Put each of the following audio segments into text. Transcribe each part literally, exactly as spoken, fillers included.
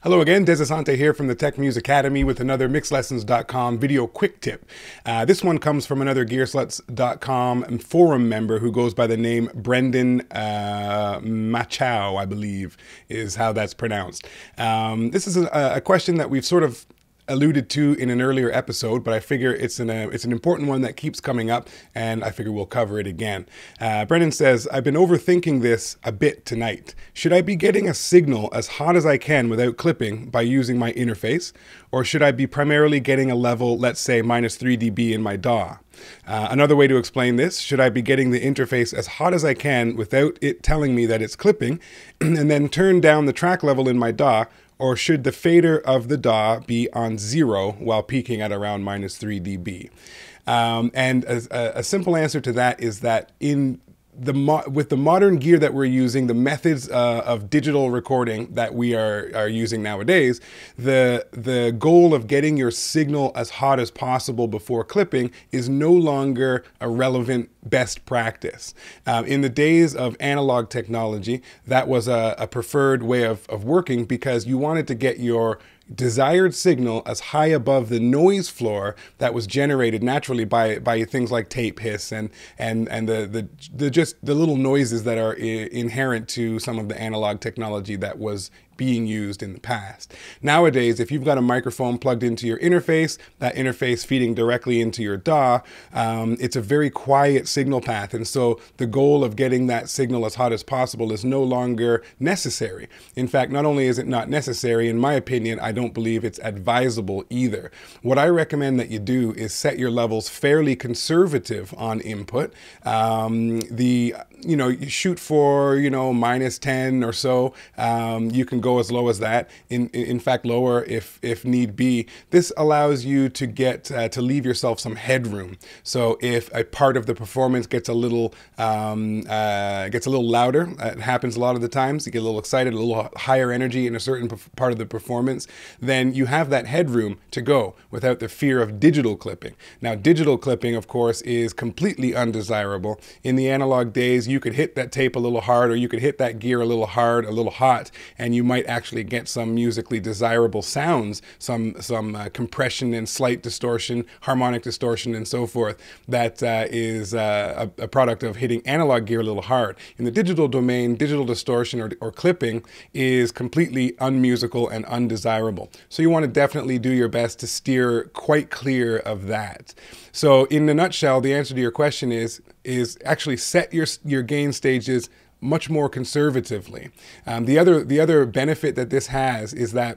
Hello again, Dezz Asante here from the Tech Muse Academy with another mix lessons dot com video quick tip. Uh, this one comes from another gear sluts dot com forum member who goes by the name Brendan uh, Machow, I believe is how that's pronounced. Um, this is a, a question that we've sort of alluded to in an earlier episode, but I figure it's an, uh, it's an important one that keeps coming up, and I figure we'll cover it again. Uh, Brendan says, I've been overthinking this a bit tonight. Should I be getting a signal as hot as I can without clipping by using my interface? Or should I be primarily getting a level, let's say minus three D B in my D A W? Uh, another way to explain this, should I be getting the interface as hot as I can without it telling me that it's clipping, and then turn down the track level in my D A W? Or should the fader of the D A W be on zero while peaking at around minus three D B? Um, and a, a simple answer to that is that in the mo with the modern gear that we're using, the methods uh, of digital recording that we are, are using nowadays, the, the goal of getting your signal as hot as possible before clipping is no longer a relevant best practice. Um, in the days of analog technology, that was a, a preferred way of, of working because you wanted to get your desired signal as high above the noise floor that was generated naturally by by things like tape hiss and and and the the, the just the little noises that are I- inherent to some of the analog technology that was being used in the past. Nowadays, if you've got a microphone plugged into your interface, that interface feeding directly into your D A W, um, it's a very quiet signal path. And so the goal of getting that signal as hot as possible is no longer necessary. In fact, not only is it not necessary, in my opinion, I don't believe it's advisable either. What I recommend that you do is set your levels fairly conservative on input. Um, the, you know, you shoot for, you know, minus ten or so. Um, you can go as low as that. In, in fact, lower if, if need be. This allows you to get, uh, to leave yourself some headroom. So if a part of the performance gets a little, um, uh, gets a little louder, it happens a lot of the times, you get a little excited, a little higher energy in a certain part of the performance, then you have that headroom to go without the fear of digital clipping. Now, digital clipping, of course, is completely undesirable. In the analog days, you could hit that tape a little hard, or you could hit that gear a little hard, a little hot, and you might actually get some musically desirable sounds, some some uh, compression and slight distortion, harmonic distortion, and so forth. That uh, is uh, a, a product of hitting analog gear a little hard. In the digital domain, digital distortion or, or clipping is completely unmusical and undesirable. So you want to definitely do your best to steer quite clear of that. So in a nutshell, the answer to your question is is actually set your your gain stages much more conservatively. Um, the other the other benefit that this has is that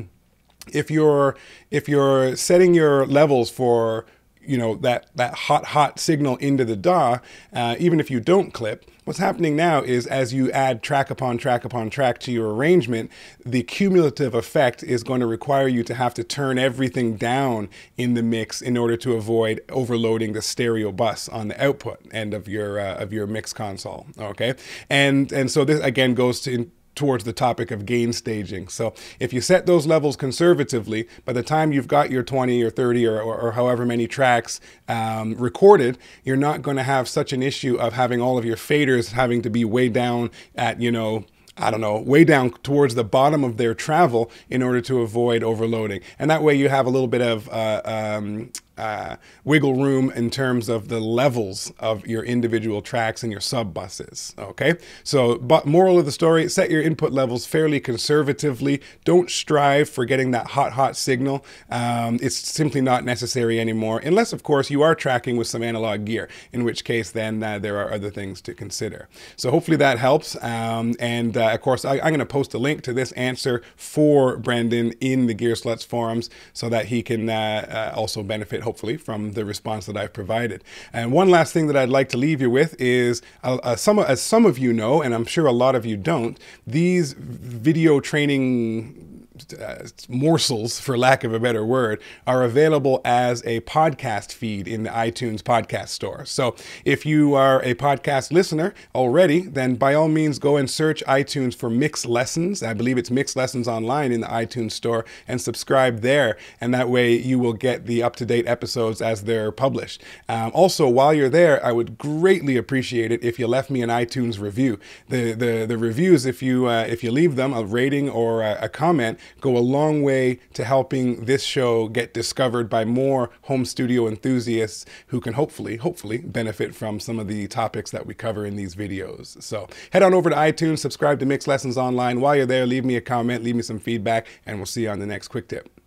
if you're if you're setting your levels for, you know, that that hot hot signal into the D A W, uh, even if you don't clip, what's happening now is as you add track upon track upon track to your arrangement, the cumulative effect is going to require you to have to turn everything down in the mix in order to avoid overloading the stereo bus on the output end of your uh, of your mix console. Okay, and and so this again goes to towards the topic of gain staging. So if you set those levels conservatively, by the time you've got your twenty or thirty or, or, or however many tracks um, recorded, you're not going to have such an issue of having all of your faders having to be way down at, you know, I don't know, way down towards the bottom of their travel in order to avoid overloading. And that way you have a little bit of uh, um, uh, wiggle room in terms of the levels of your individual tracks and your sub buses. Okay, so but moral of the story, set your input levels fairly conservatively. Don't strive for getting that hot hot signal. Um, it's simply not necessary anymore, unless of course you are tracking with some analog gear, in which case then uh, there are other things to consider. So hopefully that helps, um, and uh, of course I, I'm going to post a link to this answer for Brendan in the Gear Sluts forums so that he can uh, uh, also benefit hopefully from the response that I've provided. And one last thing that I'd like to leave you with is, uh, uh, some, as some of you know, and I'm sure a lot of you don't, these video training Uh, morsels, for lack of a better word, are available as a podcast feed in the iTunes podcast store. So if you are a podcast listener already, then by all means go and search iTunes for Mix Lessons. I believe it's Mix Lessons Online in the iTunes store, and subscribe there. And that way you will get the up-to-date episodes as they're published. Um, also, while you're there, I would greatly appreciate it if you left me an iTunes review. The the, the reviews, if you uh, if you leave them a rating or a, a comment, go a long way to helping this show get discovered by more home studio enthusiasts who can hopefully, hopefully benefit from some of the topics that we cover in these videos. So head on over to iTunes, subscribe to Mix Lessons Online. While you're there, leave me a comment, leave me some feedback, and we'll see you on the next quick tip.